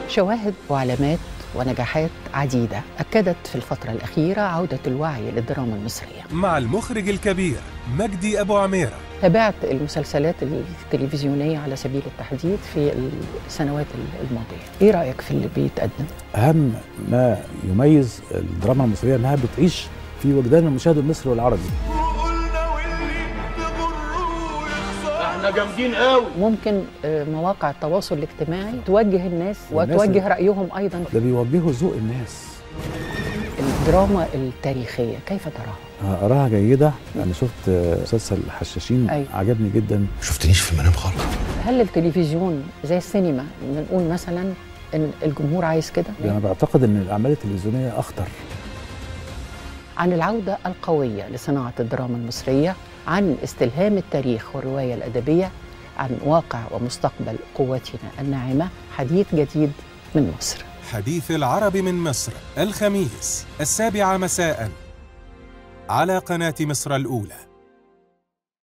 شواهد وعلامات ونجاحات عديدة أكدت في الفترة الأخيرة عودة الوعي للدراما المصرية. مع المخرج الكبير مجدي أبو عميرة. تابعت المسلسلات التلفزيونية على سبيل التحديد في السنوات الماضية. إيه رأيك في اللي بيتقدم؟ أهم ما يميز الدراما المصرية أنها بتعيش في وجدان المشاهد المصري والعربي. احنا جامدين قوي. ممكن مواقع التواصل الاجتماعي توجه الناس وتوجه رأيهم أيضا. ده بيوجهوا ذوق الناس. الدراما التاريخية كيف تراها؟ أراها جيدة. أنا شفت مسلسل حشاشين. أيوة. عجبني جدا. ما شفتنيش في المنام خالص. هل التلفزيون زي السينما بنقول مثلا إن الجمهور عايز كده؟ أنا بعتقد إن الأعمال التلفزيونية أخطر. عن العودة القوية لصناعة الدراما المصرية، عن استلهام التاريخ والرواية الأدبية، عن واقع ومستقبل قوتنا الناعمة، حديث جديد من مصر. حديث العرب من مصر الخميس 7 مساء على قناة مصر الأولى.